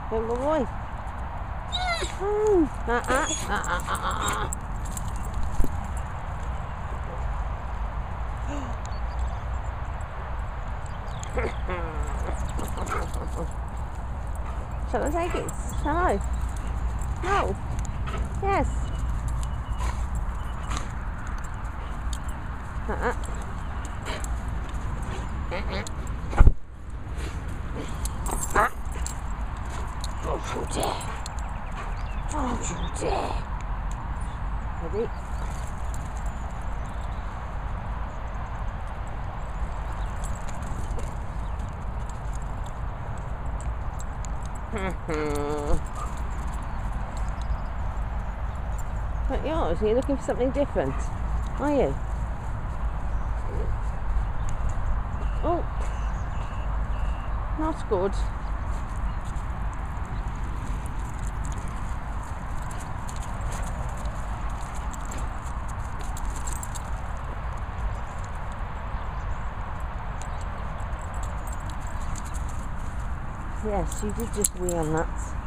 Good boy. Oh. Shall I take it? Shall I? No. Yes. Don't you dare. Don't you dare. Ready? But yours, are you looking for something different? Are you? Oh, not good. Yes, you did just wee on that.